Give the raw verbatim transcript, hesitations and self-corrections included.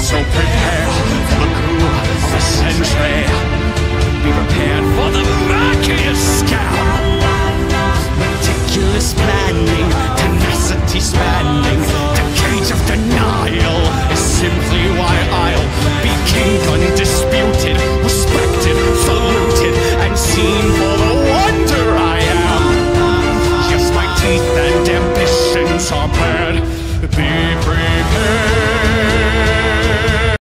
So prepare for the coup of the century. Be prepared for the murkiest scowl.